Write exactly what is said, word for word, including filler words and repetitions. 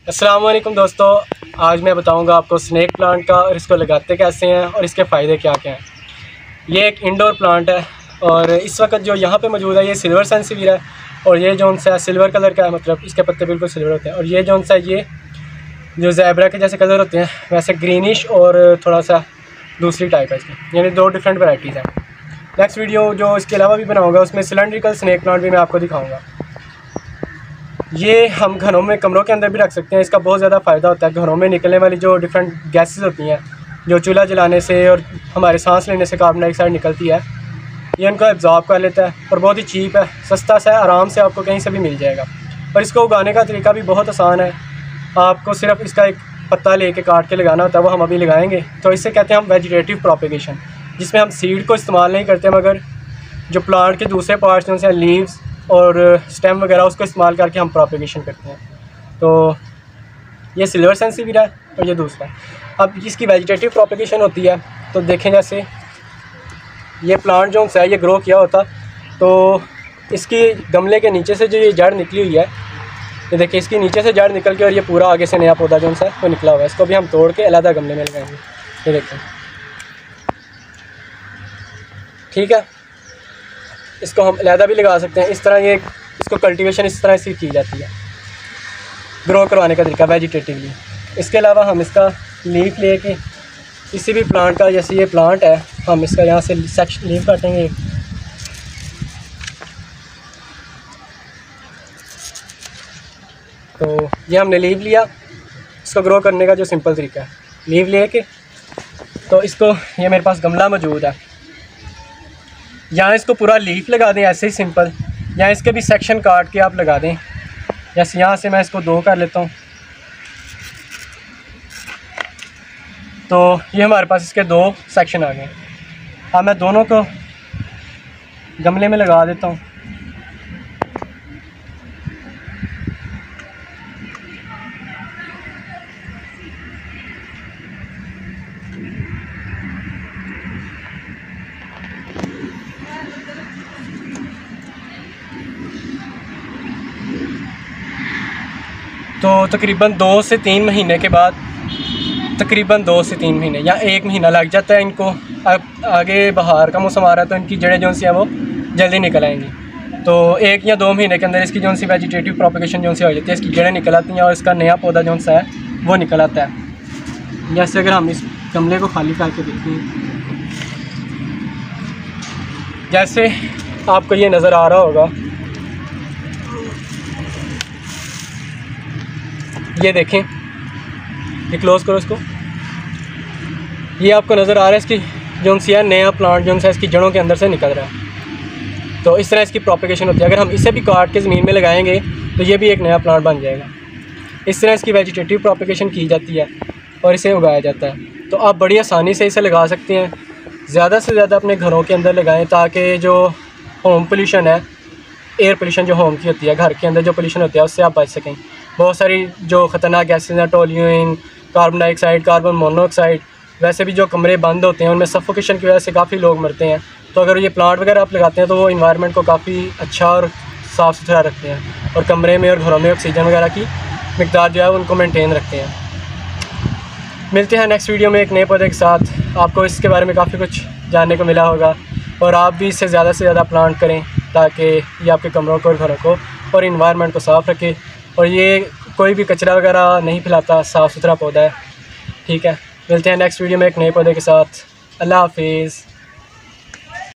अस्सलाम वालेकुम दोस्तों, आज मैं बताऊंगा आपको स्नेक प्लांट का और इसको लगाते कैसे हैं और इसके फ़ायदे क्या क्या हैं। ये एक इंडोर प्लांट है और इस वक्त जो यहाँ पे मौजूद है ये सिल्वर सेंसिवियर है और ये जो सा सिल्वर कलर का है, मतलब इसके पत्ते बिल्कुल सिल्वर होते हैं। और ये जो सा ये जो ज़ेब्रा के जैसे कलर होते हैं वैसे ग्रीनिश और थोड़ा सा दूसरी टाइप है इसकी, यानी दो डिफरेंट वैराइटीज़ हैं। नेक्स्ट वीडियो जो इसके अलावा भी बनाऊँगा उसमें सिलेंड्रिकल स्नेक प्लांट भी मैं आपको दिखाऊँगा। ये हम घरों में कमरों के अंदर भी रख सकते हैं। इसका बहुत ज़्यादा फ़ायदा होता है। घरों में निकलने वाली जो डिफरेंट गैसेस होती हैं जो चूल्हा जलाने से और हमारे सांस लेने से कार्बन डाइऑक्साइड निकलती है, ये उनको एब्जॉर्ब कर लेता है और बहुत ही चीप है, सस्ता सा है, आराम से आपको कहीं से भी मिल जाएगा। और इसको उगाने का तरीका भी बहुत आसान है। आपको सिर्फ इसका एक पत्ता लेके काट के लगाना होता है, वो हम अभी लगाएंगे। तो इसे कहते हैं हम वेजिटेटिव प्रोपेगेशन, जिसमें हम सीड को इस्तेमाल नहीं करते मगर जो प्लांट के दूसरे पार्ट्स हैं लीव्स और स्टेम वगैरह उसको इस्तेमाल करके हम प्रोपेगेशन करते हैं। तो ये सिल्वर सेंसिवियर है और ये दूसरा। अब इसकी वेजिटेटिव प्रोपेगेशन होती है तो देखें, जैसे ये प्लांट जो है ये ग्रो किया होता तो इसकी गमले के नीचे से जो ये जड़ निकली हुई है, ये देखिए इसकी नीचे से जड़ निकल के और ये पूरा आगे से नया पौधा जो है वो निकला हुआ है। इसको भी हम तोड़ के अलग गमले में लगाएंगे। ये देखें, ठीक है, इसको हम अलहदा भी लगा सकते हैं। इस तरह ये इसको कल्टीवेशन इस तरह से की जाती है, ग्रो करवाने का तरीका वेजिटेटिवली। इसके अलावा हम इसका लीफ लेके किसी भी प्लांट का, जैसे ये प्लांट है, हम इसका यहाँ से सेक्शन लीफ काटेंगे। तो ये हमने लीफ लिया, इसको ग्रो करने का जो सिंपल तरीका है, लीफ लेके तो इसको, ये मेरे पास गमला मौजूद है, यहाँ इसको पूरा लीफ लगा दें ऐसे ही सिंपल, या इसके भी सेक्शन काट के आप लगा दें। जैसे यहाँ से मैं इसको दो कर लेता हूँ, तो ये हमारे पास इसके दो सेक्शन आ गए। अब मैं दोनों को गमले में लगा देता हूँ। तो तकरीबन दो से तीन महीने के बाद, तकरीबन दो से तीन महीने या एक महीना लग जाता है इनको। अब आगे बहार का मौसम आ रहा है तो इनकी जड़ें जो सी हैं वो जल्दी निकल आएंगी। तो एक या दो महीने के अंदर इसकी जो सी वेजिटेटिव प्रोपेगेशन जो सी हो जाती है, इसकी जड़ें निकल आती हैं और इसका नया पौधा जो सा है वो निकल आता है। जैसे अगर हम इस गमले को खाली करके देखते हैं, जैसे आपको ये नज़र आ रहा होगा, ये देखें, ये क्लोज़ करो इसको, ये आपको नज़र आ रहा है इसकी जो सी है नया प्लांट जो सा इसकी जड़ों के अंदर से निकल रहा है। तो इस तरह इसकी प्रोपेगेशन होती है। अगर हम इसे भी काट के ज़मीन में लगाएंगे तो ये भी एक नया प्लांट बन जाएगा। इस तरह इसकी वेजिटेटिव प्रोपेगेशन की जाती है और इसे उगाया जाता है। तो आप बड़ी आसानी से इसे लगा सकते हैं। ज़्यादा से ज़्यादा अपने घरों के अंदर लगाएँ ताकि जो होम पोल्यूशन है, एयर पोल्यूशन जो होम की होती है, घर के अंदर जो पोल्यूशन होती है उससे आप बच सकें। बहुत सारी जो ख़तरनाक गैसेज हैं, toluene, carbon dioxide, carbon monoxide, वैसे भी जो कमरे बंद होते हैं उनमें सफोकेशन की वजह से काफ़ी लोग मरते हैं। तो अगर ये प्लांट वगैरह आप लगाते हैं तो वो इन्वायरमेंट को काफ़ी अच्छा और साफ़ सुथरा रखते हैं और कमरे में और घरों में ऑक्सीजन वगैरह की मिकदार जो है उनको मेंटेन रखते हैं। मिलते हैं नेक्स्ट वीडियो में एक नए पौधे के साथ। आपको इसके बारे में काफ़ी कुछ जानने को मिला होगा और आप भी इससे ज़्यादा से ज़्यादा प्लांट करें ताकि ये आपके कमरों को और घरों को और इन्वायरमेंट को साफ़ रखे। और ये कोई भी कचरा वगैरह नहीं फैलाता, साफ़ सुथरा पौधा है। ठीक है, मिलते हैं नेक्स्ट वीडियो में एक नए पौधे के साथ। अल्लाह हाफिज़।